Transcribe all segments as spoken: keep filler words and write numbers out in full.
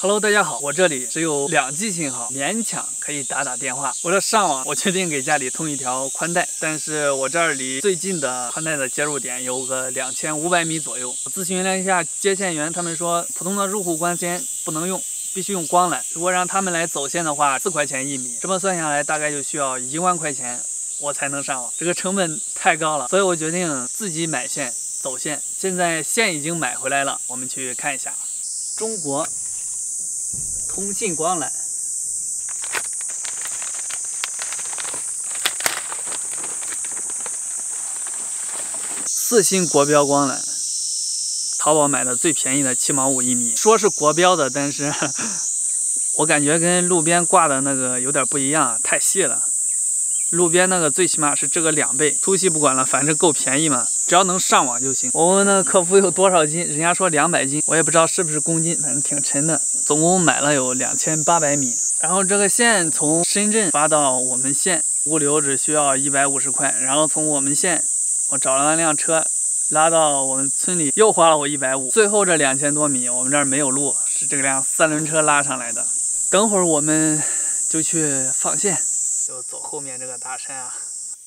Hello， 大家好，我这里只有两 G 信号，勉强可以打打电话。为了上网，我决定给家里通一条宽带，但是我这儿离最近的宽带的接入点有个两千五百米左右。我咨询了一下接线员，他们说普通的入户光纤不能用，必须用光缆。如果让他们来走线的话，四块钱一米，这么算下来大概就需要一万块钱我才能上网，这个成本太高了，所以我决定自己买线走线。现在线已经买回来了，我们去看一下。中国通信光缆，四星国标光缆，淘宝买的最便宜的七毛五一米，说是国标的，但是我感觉跟路边挂的那个有点不一样，太细了。路边那个最起码是这个两倍，粗细不管了，反正够便宜嘛，只要能上网就行。我问那个客服有多少斤，人家说两百斤，我也不知道是不是公斤，反正挺沉的。总共买了有两千八百米，然后这个线从深圳发到我们县，物流只需要一百五十块，然后从我们县我找了那辆车拉到我们村里，又花了我一百五。最后这两千多米，我们这儿没有路，是这辆三轮车拉上来的。等会儿我们就去放线。就走后面这个大山啊，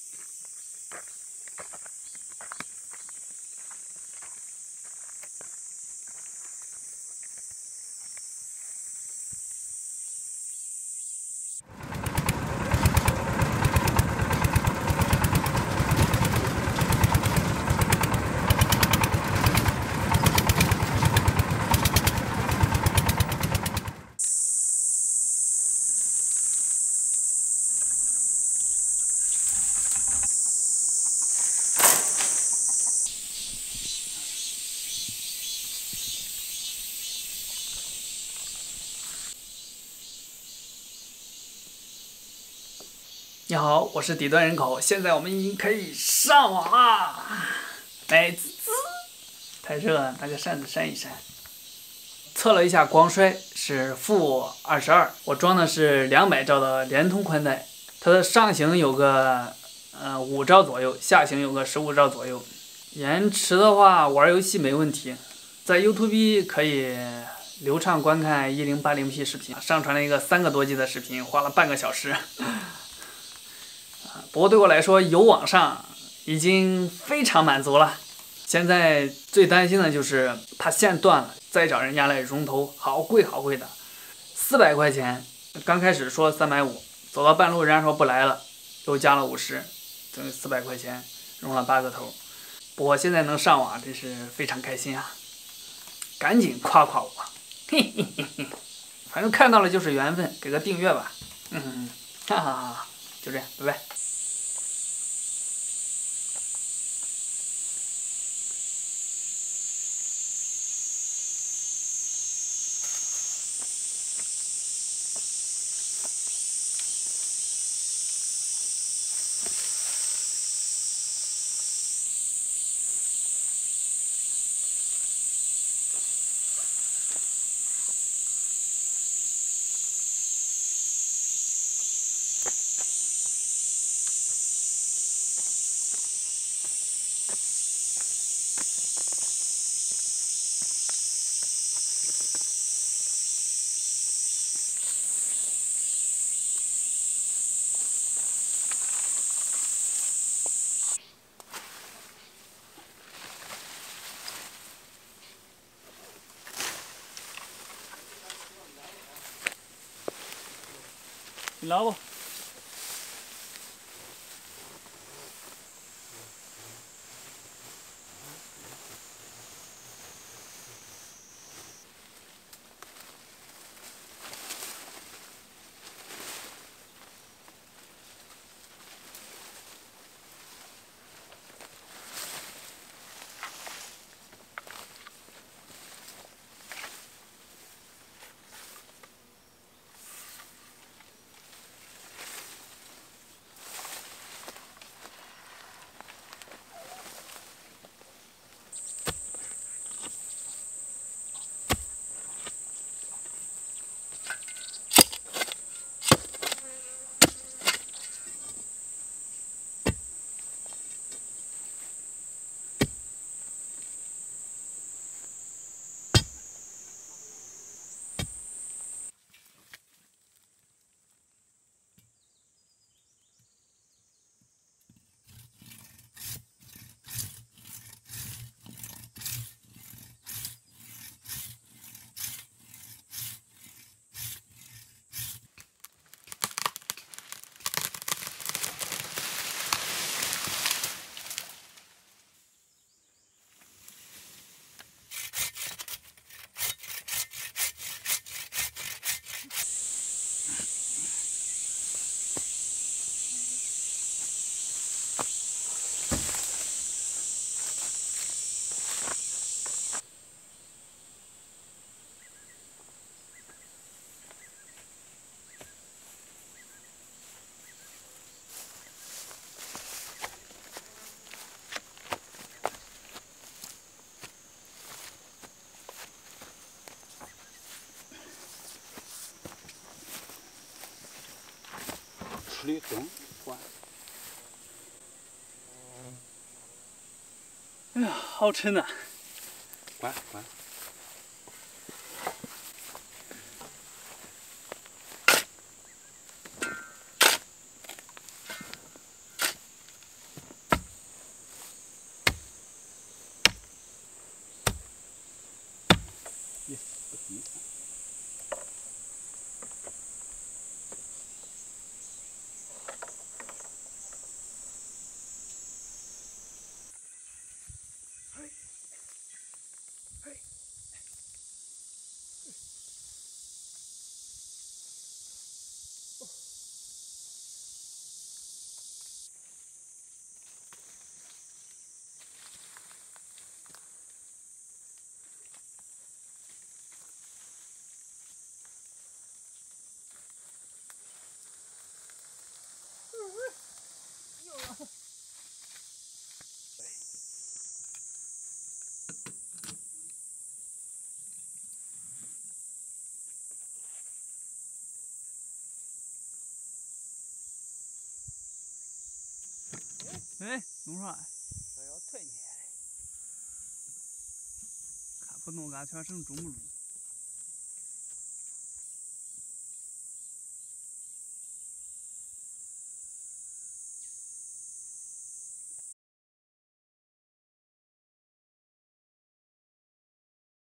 你好，我是底端人口，现在我们已经可以上网啦！美滋滋，太热了，拿个扇子扇一扇。测了一下光衰是负二十二，我装的是两百兆的联通宽带，它的上行有个呃五兆左右，下行有个十五兆左右。延迟的话，玩游戏没问题，在 YouTube 可以流畅观看一零八零 P 视频，上传了一个三个多 G 的视频，花了半个小时。不过对我来说，有网上已经非常满足了。现在最担心的就是怕线断了，再找人家来融头，好贵好贵的，四百块钱。刚开始说三百五，走到半路人家说不来了，又加了五十，等于四百块钱，融了八个头。不过现在能上网，真是非常开心啊！赶紧夸夸我，嘿嘿嘿嘿。反正看到了就是缘分，给个订阅吧。嗯哼哼，哈哈哈哈，就这样，拜拜。你拿不？ 驴灯关。 哎呀，好沉呐！ 关关。也不低。嘿，嘿。哦。 哎，弄啥？ 这要退你。 看不弄俺全省中不中？